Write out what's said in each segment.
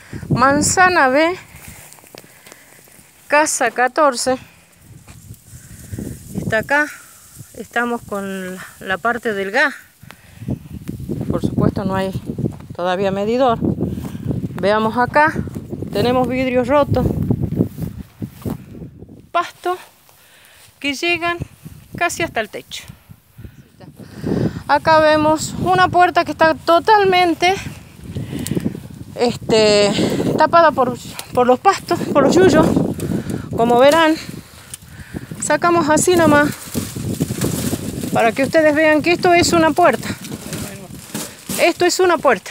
Manzana B, casa 14. Está acá. Estamos con la parte del gas. Por supuesto no hay todavía medidor. Veamos acá. Tenemos vidrios rotos. Pasto que llegan casi hasta el techo. Acá vemos una puerta que está totalmente tapada por los pastos, por los yuyos. Como verán, sacamos así nomás para que ustedes vean que esto es una puerta. Esto es una puerta.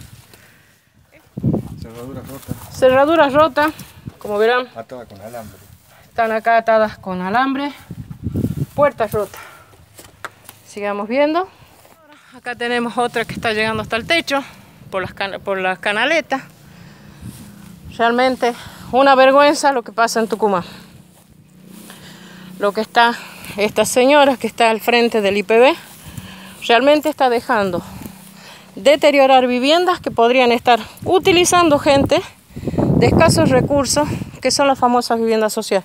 Cerradura rota. Cerradura rota, como verán. Atada con alambre. Están acá atadas con alambre. Puertas rotas. Sigamos viendo. Acá tenemos otra que está llegando hasta el techo por las canaletas. Realmente una vergüenza lo que pasa en Tucumán. Lo que está esta señora que está al frente del IPB realmente está dejando deteriorar viviendas que podrían estar utilizando gente de escasos recursos, que son las famosas viviendas sociales.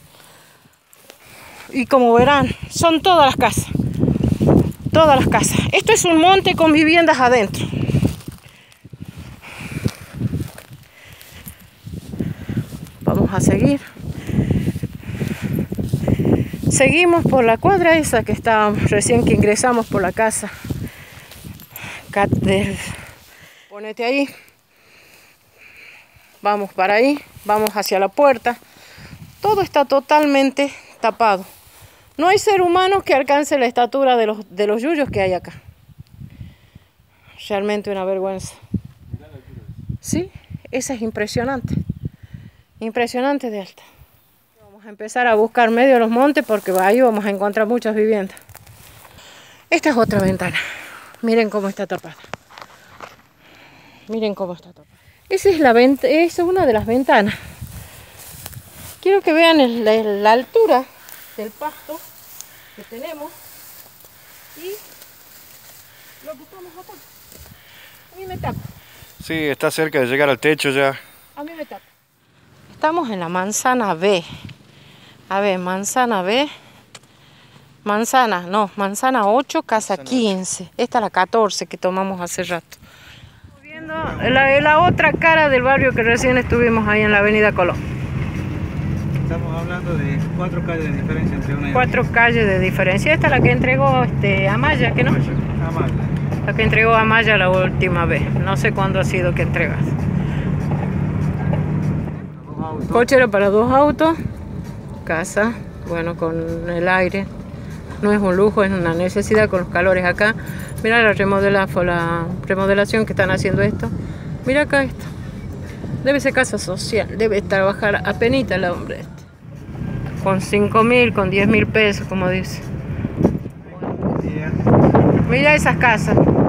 Y como verán, son todas las casas. Todas las casas. Esto es un monte con viviendas adentro. Vamos a seguir. Seguimos por la cuadra esa que estábamos recién que ingresamos por la casa. Ponete ahí. Vamos para ahí. Vamos hacia la puerta. Todo está totalmente tapado. No hay ser humano que alcance la estatura de los yuyos que hay acá. Realmente una vergüenza. Sí, esa es impresionante. Impresionante de alta. Vamos a empezar a buscar medio de los montes porque ahí vamos a encontrar muchas viviendas. Esta es otra ventana. Miren cómo está tapada. Miren cómo está tapada. Esa es una de las ventanas. Quiero que vean la altura del pasto que tenemos y lo que estamos acá. A mí me tapa. Sí, está cerca de llegar al techo ya. A mí me tapa. Estamos en la manzana B. A ver, manzana B. Manzana 8, casa 15. Esta es la 14 que tomamos hace rato. Viendo la otra cara del barrio que recién estuvimos ahí en la avenida Colón. Estamos hablando de 4 calles de diferencia entre una y otra. 4 calles de diferencia. Esta es la que entregó Amaya, ¿que no? Amaya. La que entregó Amaya la última vez. No sé cuándo ha sido que entregas. Cochera para 2 autos. Casa, bueno, con el aire. No es un lujo, es una necesidad con los calores acá. Mira la remodelación que están haciendo esto. Mira acá esto. Debe ser casa social, debe trabajar apenita el hombre este. Con 5.000, con 10.000 pesos, como dice. Mira esas casas.